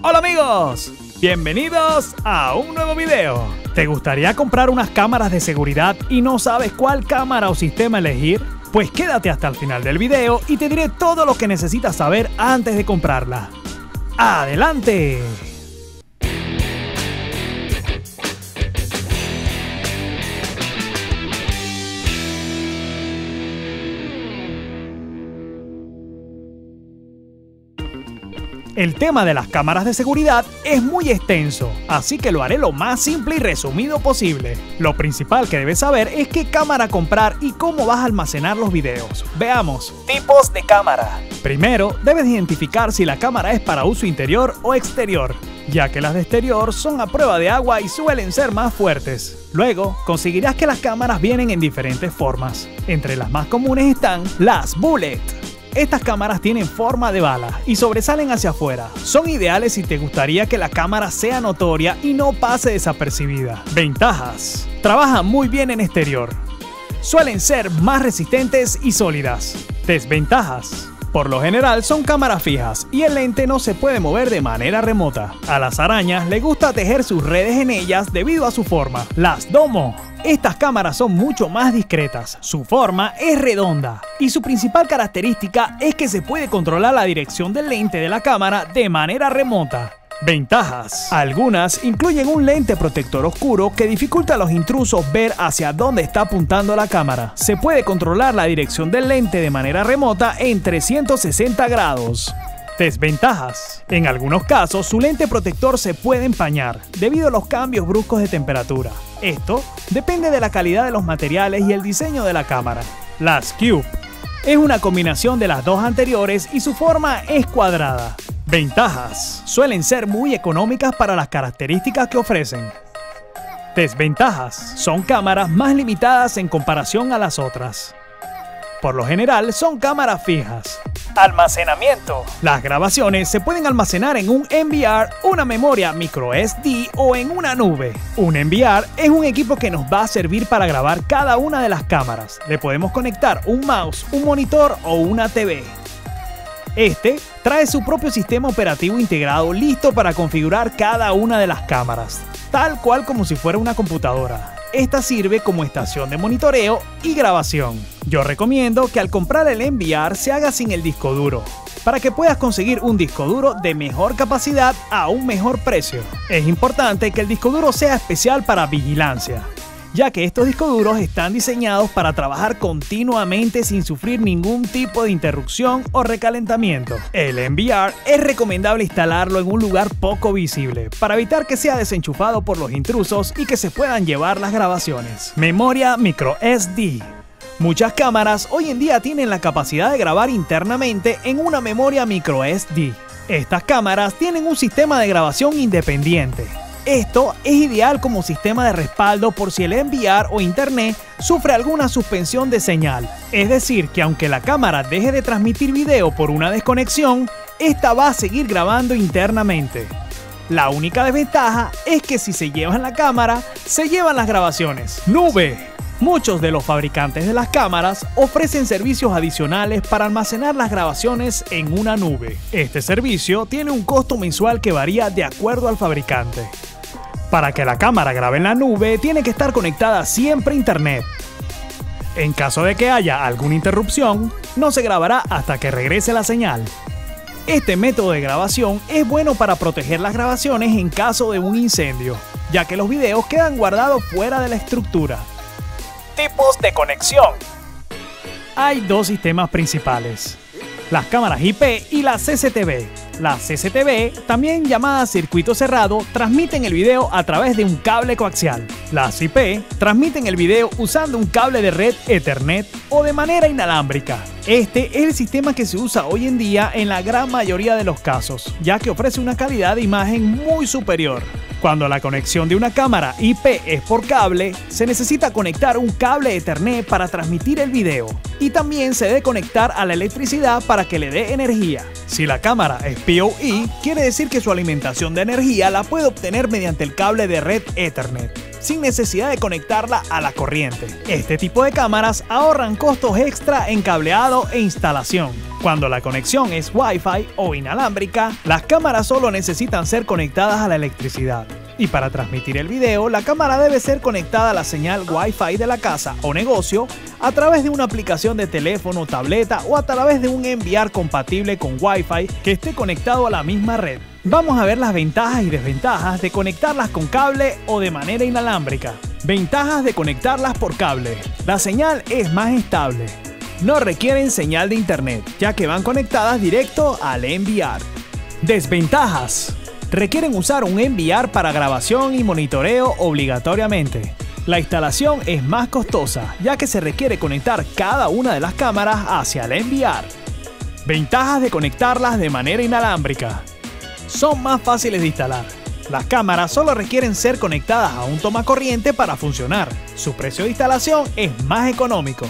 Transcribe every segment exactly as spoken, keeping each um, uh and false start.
Hola amigos, bienvenidos a un nuevo video. ¿Te gustaría comprar unas cámaras de seguridad y no sabes cuál cámara o sistema elegir? Pues quédate hasta el final del video y te diré todo lo que necesitas saber antes de comprarla. ¡Adelante! El tema de las cámaras de seguridad es muy extenso, así que lo haré lo más simple y resumido posible. Lo principal que debes saber es qué cámara comprar y cómo vas a almacenar los videos. Veamos. Tipos de cámara. Primero, debes identificar si la cámara es para uso interior o exterior, ya que las de exterior son a prueba de agua y suelen ser más fuertes. Luego, conseguirás que las cámaras vienen en diferentes formas. Entre las más comunes están las bullet. Estas cámaras tienen forma de bala y sobresalen hacia afuera. Son ideales si te gustaría que la cámara sea notoria y no pase desapercibida. Ventajas. Trabajan muy bien en exterior. Suelen ser más resistentes y sólidas. Desventajas. Por lo general son cámaras fijas y el lente no se puede mover de manera remota. A las arañas les gusta tejer sus redes en ellas debido a su forma. Las domo. Estas cámaras son mucho más discretas, su forma es redonda y su principal característica es que se puede controlar la dirección del lente de la cámara de manera remota. Ventajas. Algunas incluyen un lente protector oscuro que dificulta a los intrusos ver hacia dónde está apuntando la cámara. Se puede controlar la dirección del lente de manera remota en trescientos sesenta grados. Desventajas. En algunos casos, su lente protector se puede empañar debido a los cambios bruscos de temperatura. Esto depende de la calidad de los materiales y el diseño de la cámara. Las Cube. Es una combinación de las dos anteriores y su forma es cuadrada. Ventajas. Suelen ser muy económicas para las características que ofrecen. Desventajas. Son cámaras más limitadas en comparación a las otras. Por lo general, son cámaras fijas. Almacenamiento. Las grabaciones se pueden almacenar en un N V R, una memoria micro S D o en una nube. Un N V R es un equipo que nos va a servir para grabar cada una de las cámaras. Le podemos conectar un mouse, un monitor o una T V. Este trae su propio sistema operativo integrado listo para configurar cada una de las cámaras, tal cual como si fuera una computadora. Esta sirve como estación de monitoreo y grabación. Yo recomiendo que al comprar el N V R se haga sin el disco duro, para que puedas conseguir un disco duro de mejor capacidad a un mejor precio. Es importante que el disco duro sea especial para vigilancia, ya que estos discos duros están diseñados para trabajar continuamente sin sufrir ningún tipo de interrupción o recalentamiento. El N V R es recomendable instalarlo en un lugar poco visible, para evitar que sea desenchufado por los intrusos y que se puedan llevar las grabaciones. Memoria micro S D. Muchas cámaras hoy en día tienen la capacidad de grabar internamente en una memoria micro S D. Estas cámaras tienen un sistema de grabación independiente. Esto es ideal como sistema de respaldo por si el N V R o internet sufre alguna suspensión de señal. Es decir, que aunque la cámara deje de transmitir video por una desconexión, esta va a seguir grabando internamente. La única desventaja es que si se llevan la cámara, se llevan las grabaciones. Nube. Muchos de los fabricantes de las cámaras ofrecen servicios adicionales para almacenar las grabaciones en una nube. Este servicio tiene un costo mensual que varía de acuerdo al fabricante. Para que la cámara grabe en la nube, tiene que estar conectada siempre a internet. En caso de que haya alguna interrupción, no se grabará hasta que regrese la señal. Este método de grabación es bueno para proteger las grabaciones en caso de un incendio, ya que los videos quedan guardados fuera de la estructura. Tipos de conexión. Hay dos sistemas principales: las cámaras I P y la C C T V. Las C C T V, también llamadas circuito cerrado, transmiten el video a través de un cable coaxial. Las I P transmiten el video usando un cable de red Ethernet o de manera inalámbrica. Este es el sistema que se usa hoy en día en la gran mayoría de los casos, ya que ofrece una calidad de imagen muy superior. Cuando la conexión de una cámara I P es por cable, se necesita conectar un cable Ethernet para transmitir el video y también se debe conectar a la electricidad para que le dé energía. Si la cámara es P O E, quiere decir que su alimentación de energía la puede obtener mediante el cable de red Ethernet. sin necesidad de conectarla a la corriente. Este tipo de cámaras ahorran costos extra en cableado e instalación. Cuando la conexión es Wi-Fi o inalámbrica, las cámaras solo necesitan ser conectadas a la electricidad. Y para transmitir el video, la cámara debe ser conectada a la señal Wi-Fi de la casa o negocio a través de una aplicación de teléfono, tableta o a través de un N V R compatible con Wi-Fi que esté conectado a la misma red. Vamos a ver las ventajas y desventajas de conectarlas con cable o de manera inalámbrica. Ventajas de conectarlas por cable. La señal es más estable. No requieren señal de internet, ya que van conectadas directo al N V R. Desventajas. Requieren usar un N V R para grabación y monitoreo obligatoriamente. La instalación es más costosa, ya que se requiere conectar cada una de las cámaras hacia el N V R. Ventajas de conectarlas de manera inalámbrica. Son más fáciles de instalar. Las cámaras solo requieren ser conectadas a un tomacorriente para funcionar. Su precio de instalación es más económico.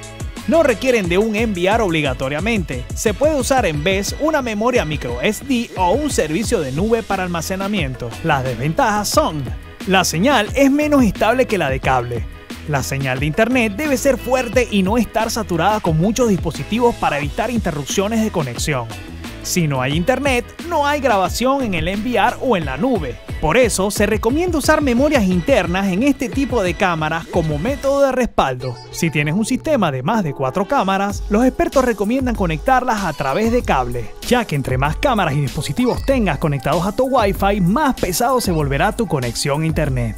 No requieren de un N V R obligatoriamente. Se puede usar en vez una memoria micro S D o un servicio de nube para almacenamiento. Las desventajas son: la señal es menos estable que la de cable. La señal de internet debe ser fuerte y no estar saturada con muchos dispositivos para evitar interrupciones de conexión. Si no hay internet, no hay grabación en el N V R o en la nube. Por eso, se recomienda usar memorias internas en este tipo de cámaras como método de respaldo. Si tienes un sistema de más de cuatro cámaras, los expertos recomiendan conectarlas a través de cable, ya que entre más cámaras y dispositivos tengas conectados a tu Wi-Fi, más pesado se volverá tu conexión a internet.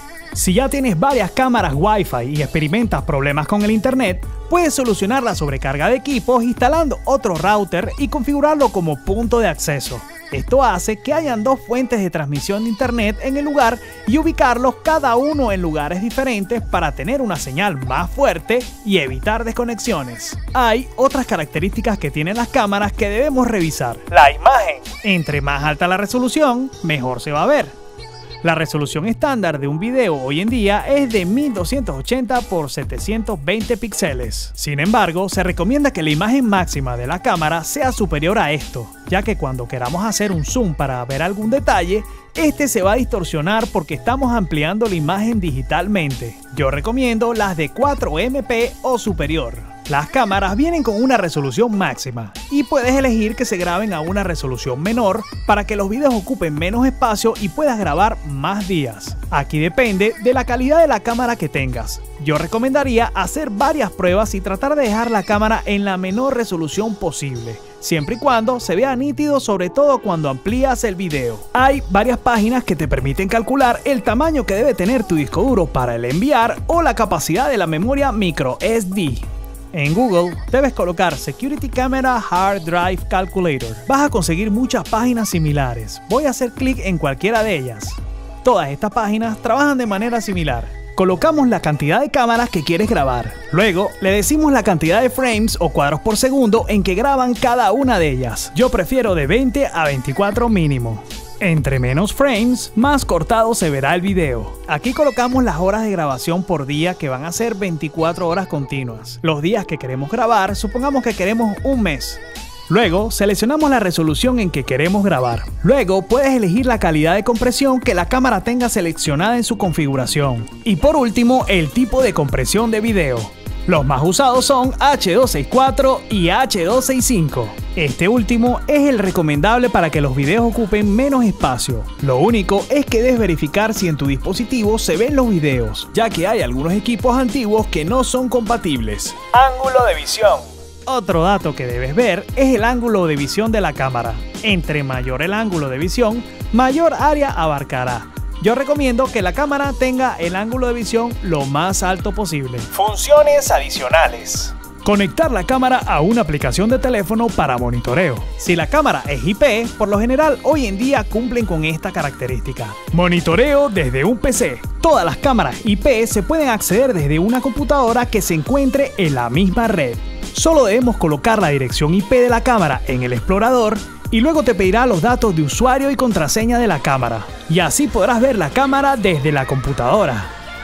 Si ya tienes varias cámaras Wi-Fi y experimentas problemas con el internet, puedes solucionar la sobrecarga de equipos instalando otro router y configurarlo como punto de acceso. Esto hace que hayan dos fuentes de transmisión de internet en el lugar y ubicarlos cada uno en lugares diferentes para tener una señal más fuerte y evitar desconexiones. Hay otras características que tienen las cámaras que debemos revisar. La imagen. Entre más alta la resolución, mejor se va a ver. La resolución estándar de un video hoy en día es de mil doscientos ochenta por setecientos veinte píxeles. Sin embargo, se recomienda que la imagen máxima de la cámara sea superior a esto, ya que cuando queramos hacer un zoom para ver algún detalle, este se va a distorsionar porque estamos ampliando la imagen digitalmente. Yo recomiendo las de cuatro eme pe o superior. Las cámaras vienen con una resolución máxima y puedes elegir que se graben a una resolución menor para que los videos ocupen menos espacio y puedas grabar más días. Aquí depende de la calidad de la cámara que tengas. Yo recomendaría hacer varias pruebas y tratar de dejar la cámara en la menor resolución posible, siempre y cuando se vea nítido, sobre todo cuando amplías el video. Hay varias páginas que te permiten calcular el tamaño que debe tener tu disco duro para el N V R o la capacidad de la memoria micro S D. En Google debes colocar Security Camera Hard Drive Calculator. Vas a conseguir muchas páginas similares. Voy a hacer clic en cualquiera de ellas. Todas estas páginas trabajan de manera similar. Colocamos la cantidad de cámaras que quieres grabar. Luego le decimos la cantidad de frames o cuadros por segundo en que graban cada una de ellas. Yo prefiero de veinte a veinticuatro mínimo. Entre menos frames, más cortado se verá el video. Aquí colocamos las horas de grabación por día, que van a ser veinticuatro horas continuas. Los días que queremos grabar, supongamos que queremos un mes. Luego, seleccionamos la resolución en que queremos grabar. Luego, puedes elegir la calidad de compresión que la cámara tenga seleccionada en su configuración. Y por último, el tipo de compresión de video. Los más usados son hache doscientos sesenta y cuatro y hache doscientos sesenta y cinco. Este último es el recomendable para que los videos ocupen menos espacio. Lo único es que debes verificar si en tu dispositivo se ven los videos, ya que hay algunos equipos antiguos que no son compatibles. Ángulo de visión. Otro dato que debes ver es el ángulo de visión de la cámara. Entre mayor el ángulo de visión, mayor área abarcará. Yo recomiendo que la cámara tenga el ángulo de visión lo más alto posible. Funciones adicionales. Conectar la cámara a una aplicación de teléfono para monitoreo. Si la cámara es I P, por lo general hoy en día cumplen con esta característica. Monitoreo desde un P C. Todas las cámaras I P se pueden acceder desde una computadora que se encuentre en la misma red. Solo debemos colocar la dirección I P de la cámara en el explorador y luego te pedirá los datos de usuario y contraseña de la cámara. Y así podrás ver la cámara desde la computadora.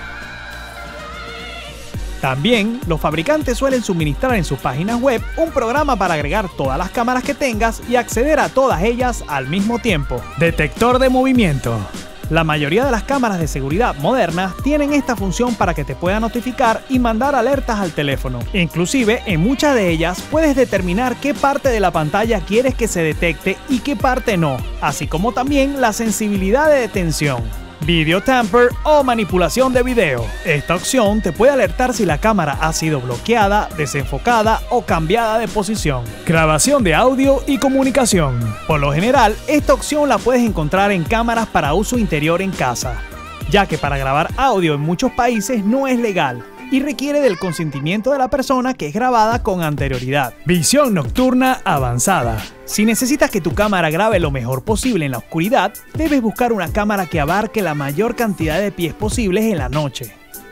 También, los fabricantes suelen suministrar en sus páginas web un programa para agregar todas las cámaras que tengas y acceder a todas ellas al mismo tiempo. Detector de movimiento. La mayoría de las cámaras de seguridad modernas tienen esta función para que te pueda notificar y mandar alertas al teléfono. Inclusive, en muchas de ellas puedes determinar qué parte de la pantalla quieres que se detecte y qué parte no, así como también la sensibilidad de detención, video tamper o manipulación de video. Esta opción te puede alertar si la cámara ha sido bloqueada, desenfocada o cambiada de posición. Grabación de audio y comunicación. Por lo general, esta opción la puedes encontrar en cámaras para uso interior en casa, ya que para grabar audio en muchos países no es legal y requiere del consentimiento de la persona que es grabada con anterioridad. Visión nocturna avanzada. Si necesitas que tu cámara grabe lo mejor posible en la oscuridad, debes buscar una cámara que abarque la mayor cantidad de pies posibles en la noche.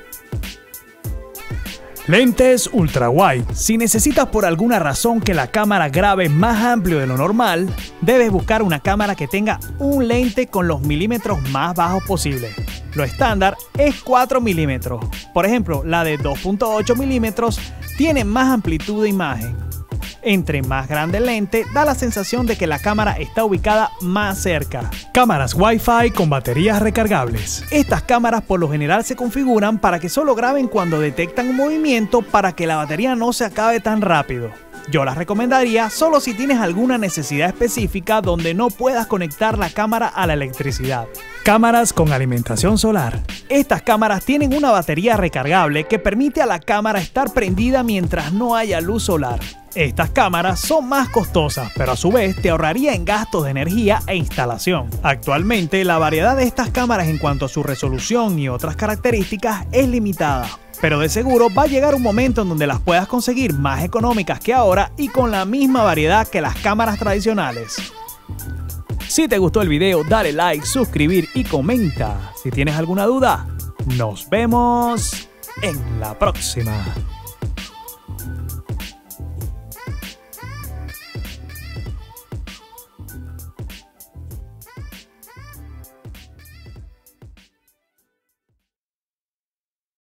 Lentes ultra wide. Si necesitas por alguna razón que la cámara grabe más amplio de lo normal, debes buscar una cámara que tenga un lente con los milímetros más bajos posibles. Lo estándar es cuatro milímetros. Por ejemplo, la de dos punto ocho milímetros tiene más amplitud de imagen. Entre más grande el lente, da la sensación de que la cámara está ubicada más cerca. Cámaras Wi-Fi con baterías recargables. Estas cámaras por lo general se configuran para que solo graben cuando detectan un movimiento para que la batería no se acabe tan rápido. Yo las recomendaría solo si tienes alguna necesidad específica donde no puedas conectar la cámara a la electricidad. Cámaras con alimentación solar. Estas cámaras tienen una batería recargable que permite a la cámara estar prendida mientras no haya luz solar. Estas cámaras son más costosas, pero a su vez te ahorraría en gastos de energía e instalación. Actualmente, la variedad de estas cámaras en cuanto a su resolución y otras características es limitada, pero de seguro va a llegar un momento en donde las puedas conseguir más económicas que ahora y con la misma variedad que las cámaras tradicionales. Si te gustó el video, dale like, suscribir y comenta. Si tienes alguna duda, nos vemos en la próxima.